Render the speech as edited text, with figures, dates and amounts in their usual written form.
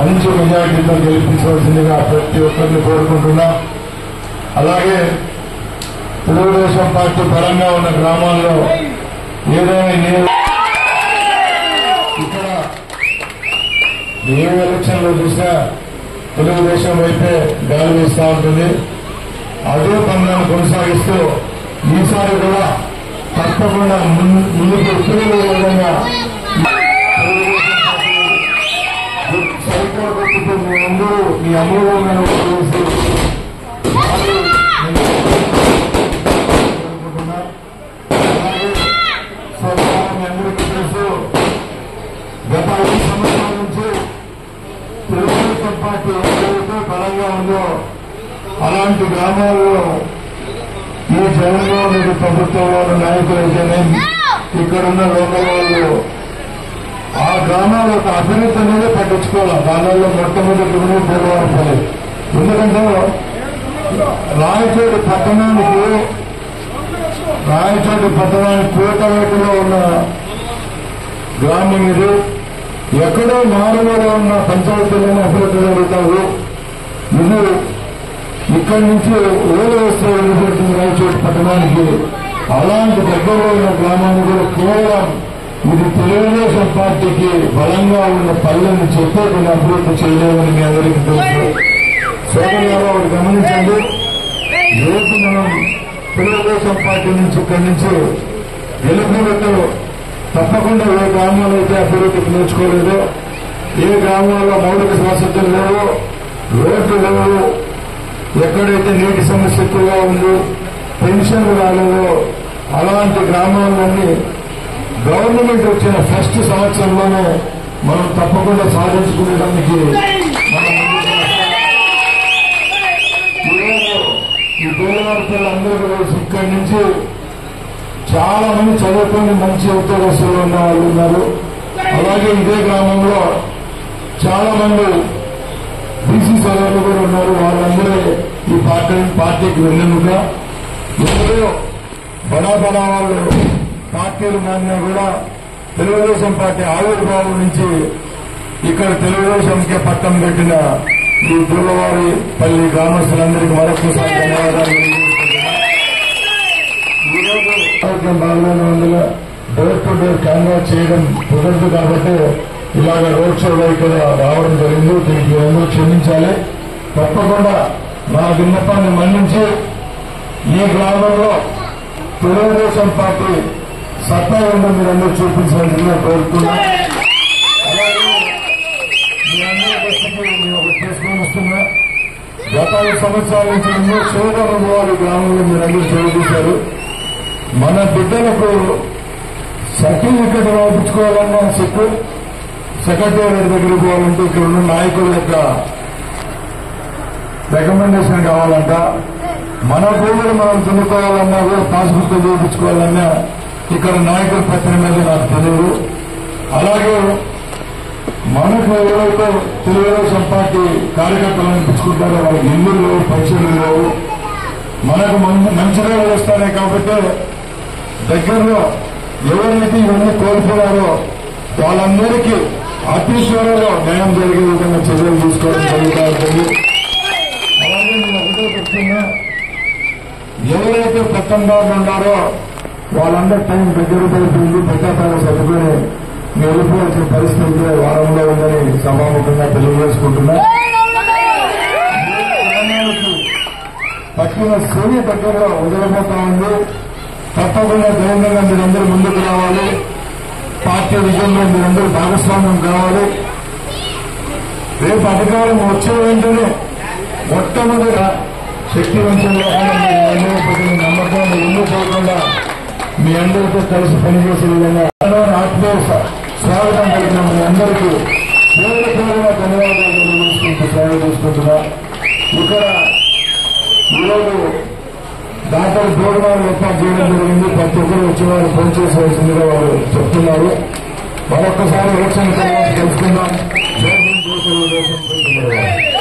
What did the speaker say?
మంచి మెజారిటీతో గెలిపించవలసిందిగా ప్రతి ఒక్కరిని కోరుకుంటున్నా. అలాగే తెలుగుదేశం పార్టీ పరంగా ఉన్న గ్రామాల్లో ఏదైనా ఇక్కడ ఏ ఎలక్షన్లో చూసినా తెలుగుదేశం వైపే గాలి వీస్తూ ఉంటుంది. అదే పనులను కొనసాగిస్తూ ఈసారి కూడా తప్పకుండా ముందుకు ఎప్పుడూ విధంగా సైకిల్ కొట్టుతూ మీ అందరూ మీ అమూల్యమైన చేసి మీ అందరికీ తెలుసు గత 5 సంవత్సరాల నుంచి తెలుగుదేశం పార్టీ ఏదైతే బలంగా ఉందో అలాంటి గ్రామాల్లో ఈ జగన్మోహన్ రెడ్డి ప్రభుత్వంలో ఉన్న నాయకులైతేనే ఇక్కడున్న లోకల్ వాళ్ళు ఆ గ్రామాల యొక్క అభివృద్ధి అనేది పట్టించుకోవాలి. దానిలో మొట్టమొదటి పోరాడతారు. ఎందుకంటే రాయచోటి పట్టణానికి పూటవేటలో ఉన్న గ్రామం ఇది. ఎక్కడో మారుమూలలో ఉన్న పంచాయతీలను అభివృద్ధి జరుగుతావు. ఇది ఇక్కడి నుంచి ఓలు వస్తే వెళ్ళిపోతుంది రాయచోటి పట్టణానికి. అలాంటి దగ్గరలో ఉన్న గ్రామాన్ని కూడా కేవలం ఇది తెలుగుదేశం పార్టీకి బలంగా ఉన్న పల్లెని చెప్పే కొన్ని అభివృద్ధి చేయలేమని మీ అందరికీ తెలుసు. సోదరులారా ఒకటి గమనించండి. రేపు మనం తెలుగుదేశం పార్టీ నుంచి ఇక్కడి నుంచి గెలుపులతో తప్పకుండా ఏ గ్రామాల్లో అయితే అభివృద్ధికి నేర్చుకోలేదో, ఏ గ్రామాల్లో మౌలిక వసతులు లేవో, రోడ్లు లేవు, ఎక్కడైతే నీటి సమస్య ఎక్కువగా ఉంది, పెన్షన్లు రాలేవో అలాంటి గ్రామాలన్నీ గవర్నమెంట్ వచ్చిన ఫస్ట్ సంవత్సరంలోనే మనం తప్పకుండా సాధించుకునేదానికి ఈ పేదవారి పిల్లలందరూ కలిసి ఇక్కడి నుంచి చాలా మంది చదువుకుని మంచి ఉద్యోగస్తులు ఉన్న వాళ్ళు ఉన్నారు. అలాగే ఇదే గ్రామంలో చాలా మంది బీసీ సోదరులు కూడా ఉన్నారు. వాళ్ళందరూ ఈ పార్టీకి వెన్నెముక. ఎందులో బడా వాళ్ళు పార్టీలు మారినా కూడా తెలుగుదేశం పార్టీ ఆవిర్భావం నుంచి ఇక్కడ తెలుగుదేశంకే పట్టం పెట్టిన ఈ దూలవారిపల్లి గ్రామస్తులందరికీ మరొకసారి ధన్యవాదాలు. ఈరోజు ఆరోగ్యం బాగానే ఉందిగా డోర్ టు డోర్ క్యాన్వాస్ చేయడం కుదరదు కాబట్టి ఇలాగ రోడ్ షోలో ఇక్కడ రావడం జరిగింది. దీనికి అందరూ క్షమించాలి. తప్పకుండా నా విన్నపాన్ని మన్నించి ఈ గ్రామంలో తెలుగుదేశం పార్టీ సత్తా ఉందో మీరందరూ చూపించాలని కోరుతున్నా. అలాగే మీ అందరి దృష్టికి మేము ఒకటి చేసుకొని వస్తున్నా. గత 5 సంవత్సరాల నుంచి ఎన్నో సేవలు అనుభవాలు గ్రామంలో మీరందరూ సేవ చేశారు. మన బిడ్డలకు సర్టిఫికెట్ రాయించుకోవాలన్నా సెక్రటేరియట్ దగ్గరికి పోవాలంటే ఇక్కడ ఉన్న నాయకుల యొక్క రికమెండేషన్ కావాలంట. మన భూములు మనం దున్నుకోవాలన్నా కూడా పాస్బుక్ చూపించుకోవాలన్నా ఇక్కడ నాయకుల పత్రం మీద నాకు తెలియదు. అలాగే మనకు ఎవరైతే తెలుగుదేశం పార్టీ కార్యకర్తలు అనిపించుకుంటారో వాళ్ళకి ఇల్లు లేవు, పెన్షన్లు లేవు. మనకు మంచిగా వస్తానే కాబట్టి దగ్గరలో ఎవరైతే ఇవన్నీ కోల్పోయారో వాళ్ళందరికీ అతి త్వరలో న్యాయం జరిగే విధంగా చర్యలు తీసుకోవడం జరుగుతూ ఉంటుంది. అలాగే నేను ఒకటే చెప్తున్నా, ఎవరైతే పట్టణదారులు ఉన్నారో వాళ్ళందరి టైం దగ్గర పడుతుంది. పెట్టాపాల సర్దుకొని వెళ్ళిపోవాల్సిన పరిస్థితి వారంలో ఉందని సభాముఖంగా తెలియజేసుకుంటున్నా. పట్టిన శని దగ్గరలో వదిలిపోతా ఉంది. తప్పకుండా ధైర్యంగా మీరందరూ ముందుకు రావాలి. పార్టీ విజయంలో మీరందరూ భాగస్వామ్యం కావాలి. రేపు అధికారం వచ్చిన వెంటనే మొట్టమొదట శక్తివంతంగా నమ్మకాన్ని ఎన్నుకోకుండా మీ అందరితో కలిసి పనిచేసే విధంగా ఆత్మీయ స్వాగతం కలిగిన మీ అందరికీ పేరుగా ధన్యవాదాలు తెలియజేసుకుంటూ సేవ చేసుకుంటున్నా. ఇక్కడ ఈరోజు డాక్టర్ భోజనాలు ఏర్పాటు చేయడం జరిగింది. ప్రతి ఒక్కరు వచ్చి వారు పనిచేసేసిందిగా వారు చెప్తున్నారు. మరొక్కసారి ఎలక్షన్ కలుసుకుందాం.